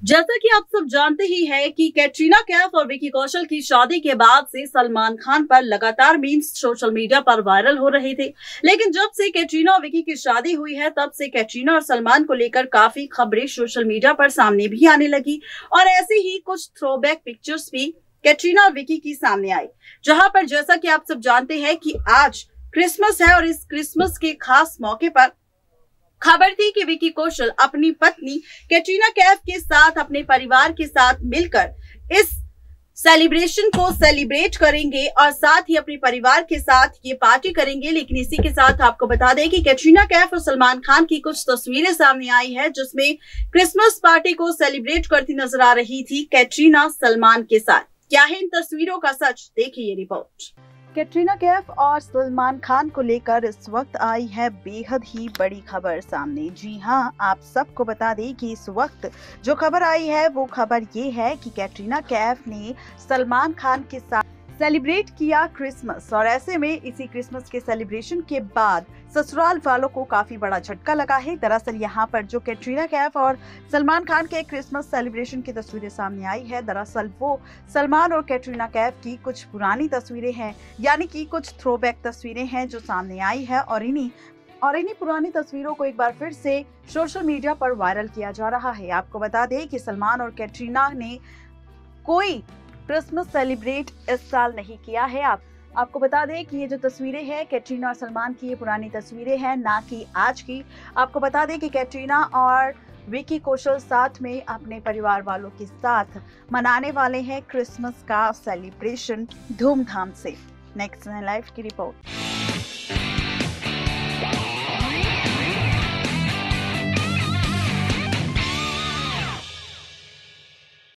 जैसा कि आप सब जानते ही हैं कि कैटरीना कैफ और विकी कौशल की शादी के बाद से सलमान खान पर लगातार मीम्स सोशल मीडिया पर वायरल हो रहे थे। लेकिन जब से कैटरीना और विकी की शादी हुई है, तब से कैटरीना और सलमान को लेकर काफी खबरें सोशल मीडिया पर सामने भी आने लगी और ऐसे ही कुछ थ्रोबैक पिक्चर्स भी कैटरीना और विकी की सामने आई। जहां पर जैसा कि आप सब जानते हैं कि आज क्रिसमस है और इस क्रिसमस के खास मौके पर खबर थी कि विकी कौशल अपनी पत्नी कैटरीना कैफ के साथ अपने परिवार के साथ मिलकर इस सेलिब्रेशन को सेलिब्रेट करेंगे और साथ ही अपने परिवार के साथ ये पार्टी करेंगे। लेकिन इसी के साथ आपको बता दें कि कैटरीना कैफ और सलमान खान की कुछ तस्वीरें सामने आई है, जिसमें क्रिसमस पार्टी को सेलिब्रेट करती नजर आ रही थी कैटरीना सलमान के साथ। क्या है इन तस्वीरों का सच, देखिए ये रिपोर्ट। कैटरीना कैफ और सलमान खान को लेकर इस वक्त आई है बेहद ही बड़ी खबर सामने। जी हां, आप सबको बता दें कि इस वक्त जो खबर आई है वो खबर ये है कि कैटरीना कैफ ने सलमान खान के साथ सेलिब्रेट किया क्रिसमस और ऐसे में इसी क्रिसमस के सेलिब्रेशन के बाद ससुराल वालों को काफी बड़ा झटका लगा है। दरअसल यहाँ पर जो कैटरीना कैफ और सलमान खान के क्रिसमस सेलिब्रेशन की तस्वीरें सामने आई है, दरअसल वो सलमान और कैटरीना कैफ की कुछ पुरानी तस्वीरें हैं, यानी कि कुछ थ्रोबैक तस्वीरें हैं जो सामने आई है और इन्हीं पुरानी तस्वीरों को एक बार फिर से सोशल मीडिया पर वायरल किया जा रहा है। आपको बता दें कि सलमान और कैटरीना ने कोई क्रिसमस सेलिब्रेट इस साल नहीं किया है। आपको बता दें कि ये जो तस्वीरें हैं कैटरीना और सलमान की, ये पुरानी तस्वीरें हैं, ना कि आज की। आपको बता दें कि कैटरीना और विकी कौशल साथ में अपने परिवार वालों के साथ मनाने वाले हैं क्रिसमस का सेलिब्रेशन धूमधाम से। नेक्स्ट लाइव की रिपोर्ट।